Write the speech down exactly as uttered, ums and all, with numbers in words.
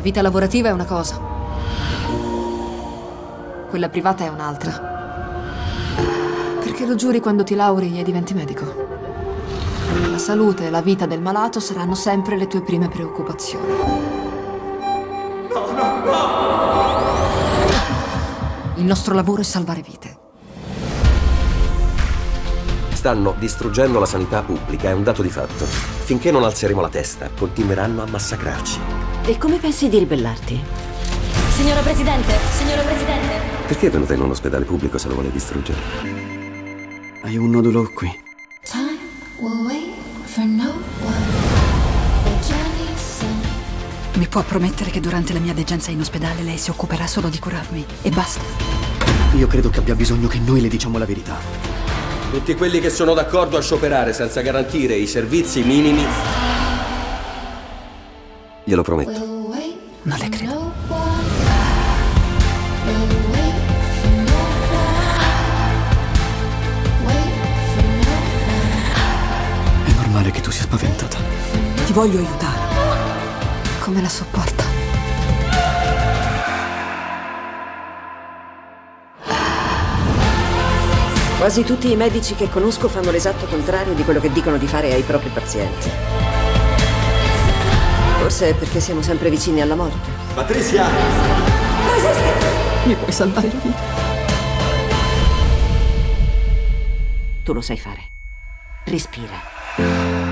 vita lavorativa è una cosa, quella privata è un'altra. Perché lo giuri quando ti lauri e diventi medico? La salute e la vita del malato saranno sempre le tue prime preoccupazioni. No, no, no! Il nostro lavoro è salvare vite. Stanno distruggendo la sanità pubblica, è un dato di fatto. Finché non alzeremo la testa, continueranno a massacrarci. E come pensi di ribellarti? Signora Presidente, signora Presidente. Perché è venuta in un ospedale pubblico se lo vuole distruggere? Hai un nodulo qui. Mi può promettere che durante la mia degenza in ospedale lei si occuperà solo di curarmi e basta? Io credo che abbia bisogno che noi le diciamo la verità. Tutti quelli che sono d'accordo a scioperare senza garantire i servizi minimi, glielo prometto. Non le credo. È normale che tu sia spaventata. Ti voglio aiutare. Come la sopporta? Quasi tutti i medici che conosco fanno l'esatto contrario di quello che dicono di fare ai propri pazienti. Forse è perché siamo sempre vicini alla morte. Patricia! Mi puoi salvare la vita. Tu lo sai fare. Respira.